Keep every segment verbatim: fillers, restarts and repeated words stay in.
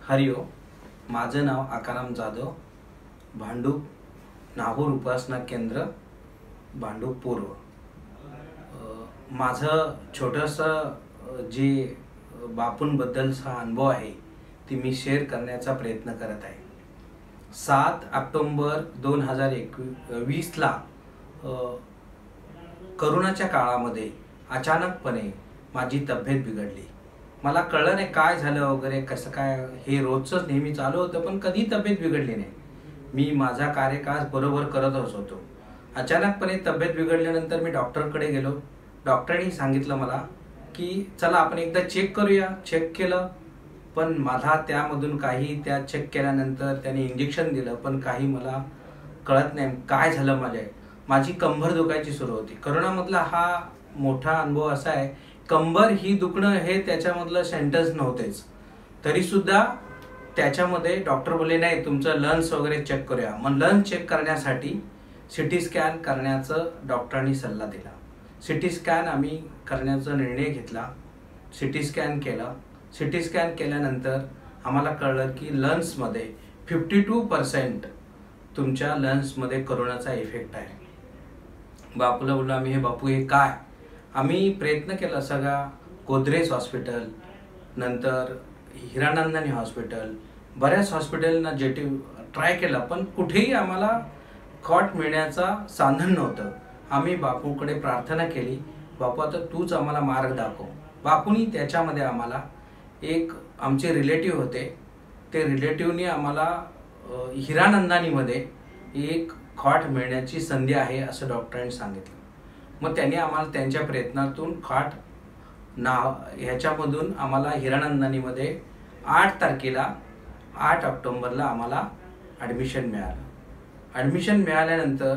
हरिओम. माझं नाव आकाराम जाधव, भांडूप नागूर उपासना केंद्र, भांडूप पूर्व. माझं छोटंसं जे बापूंबद्दलचा अनुभव आहे ती मी शेअर करण्याचा प्रयत्न करत आहे. सात ऑक्टोबर दोन हजार एकवीसला करोनाच्या काळामध्ये अचानकपणे माझी तब्येत बिघडली. मला कळलं नाही काय झालं वगैरे कसं काय, हे रोजच नेहमी चालू होतं पण कधी तब्येत बिघडली नाही. मी माझा कार्यकाळ बरोबर करतच होतो. अचानकपणे तब्येत बिघडल्यानंतर मी डॉक्टरकडे गेलो. डॉक्टरांनी सांगितलं मला की चला आपण एकदा चेक करूया. चेक केलं पण मला त्यामधून काही, त्या चेक केल्यानंतर त्याने इंजेक्शन दिलं पण काही मला कळत नाही काय झालं. माझ्या माझी कंबर दुखायची सुरू होती. करोनामधला हा मोठा अनुभव असा आहे, कंबर ही दुखणं हे त्याच्यामधलं सेंटेन्स नव्हतेच, तरीसुद्धा त्याच्यामध्ये डॉक्टर बोलले नाही तुमचं लंग्स वगैरे चेक करूया. मग लंग्स चेक करण्यासाठी सी टी स्कॅन करण्याचं डॉक्टरांनी सल्ला दिला. सी टी स्कॅन आम्ही करण्याचा निर्णय घेतला. सी टी स्कॅन केला. सी टी स्कॅन केल्यानंतर आम्हाला कळलं की लंग्समध्ये फिफ्टी टू पर्सेंट तुमच्या लंग्समध्ये करोनाचा इफेक्ट आहे. बापूला बोललो आम्ही, हे बापू हे काय. आम्ही प्रयत्न केला सगळा, गोदरेज हॉस्पिटल, नंतर हिरानंदानी हॉस्पिटल, बऱ्याच हॉस्पिटलना जे टी ट्राय केला पण कुठेही आम्हाला कॉट मिळण्याचा साधन नव्हतं. आम्ही बापूकडे प्रार्थना केली, बापू आता तूच आम्हाला मार्ग दाखव. बापूनी त्याच्यामध्ये आम्हाला, एक आमचे रिलेटिव्ह होते, ते रिलेटिव्हनी आम्हाला हिरानंदानीमध्ये एक खाट मिळण्याची संधी आहे असं डॉक्टरांनी सांगितलं. मग त्यांनी आम्हाला त्यांच्या प्रयत्नातून खाट नाव ह्याच्यामधून आम्हाला हिरानंदानीमध्ये आठ तारखेला आठ ऑक्टोबरला आम्हाला ॲडमिशन मिळालं. ॲडमिशन मिळाल्यानंतर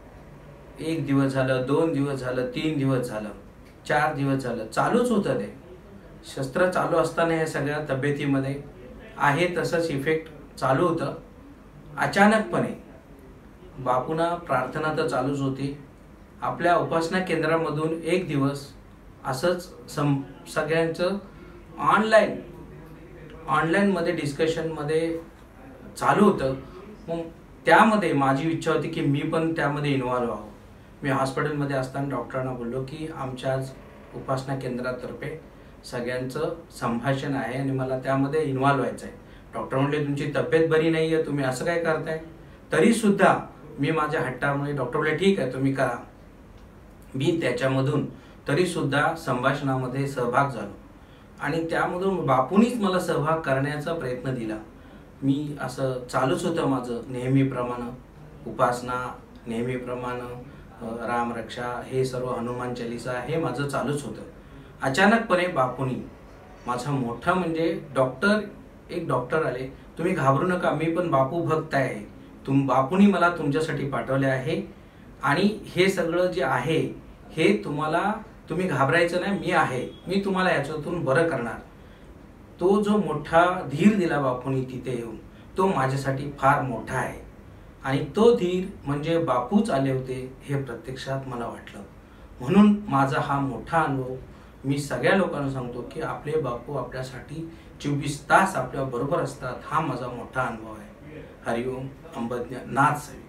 एक दिवस झालं, दोन दिवस झालं, तीन दिवस झालं, चार दिवस झालं, चालूच होतं ते. शस्त्र चालू असताना हे सगळ्या तब्येतीमध्ये आहे तसंच इफेक्ट चालू होतं. अचानकपणे बापूंना प्रार्थना तर चालूच होती. आपल्या उपासना केंद्रामधून एक दिवस असंच सम सगळ्यांचं ऑनलाईन ऑनलाईनमध्ये डिस्कशनमध्ये चालू होतं. मग त्यामध्ये माझी इच्छा होती की मी पण त्यामध्ये इन्व्हॉल्व व्हावं. मी हॉस्पिटलमध्ये असताना डॉक्टरांना बोललो की आमच्या आज उपासना केंद्रातर्फे सगळ्यांचं संभाषण आहे आणि मला त्यामध्ये इन्व्हॉल्व व्हायचं आहे. डॉक्टर म्हणले तुमची तब्येत बरी नाही आहे, तुम्ही असं काय करताय. तरीसुद्धा मी माझ्या हट्टामुळे डॉक्टर बोलले ठीक आहे तुम्ही करा. मी त्याच्यामधून तरीसुद्धा संभाषणामध्ये सहभाग झालो आणि त्यामधून बापूंनीच मला सहभाग करण्याचा प्रयत्न दिला. मी असं चालूच होतं माझं नेहमीप्रमाणे, उपासना नेहमीप्रमाणे, रामरक्षा हे सर्व, हनुमान चालीसा हे माझं चालूच होतं. अचानकपणे बापूंनी माझा मोठा म्हणजे डॉक्टर एक डॉक्टर आले, तुम्ही घाबरू नका, मी पण बापू भक्त आहे, तुम बापूंनी मला तुमच्यासाठी पाठवले आहे आणि हे सगळं जे आहे हे तुम्हाला, तुम्ही घाबरायचं नाही, मी आहे, मी तुम्हाला याच्यातून बरं करणार. तो जो मोठा धीर दिला बापूंनी तिथे येऊन, तो माझ्यासाठी फार मोठा आहे. आणि तो धीर म्हणजे बापूच आले होते हे प्रत्यक्षात मला वाटलं. म्हणून माझा हा मोठा अनुभव मी सगळ्या लोकांना सांगतो की आपले बापू आपल्यासाठी चोवीस तास आपल्या बरोबर असतात. हा माझा मोठा अनुभव आहे. हरिओम. अंबज्ञ नाथ.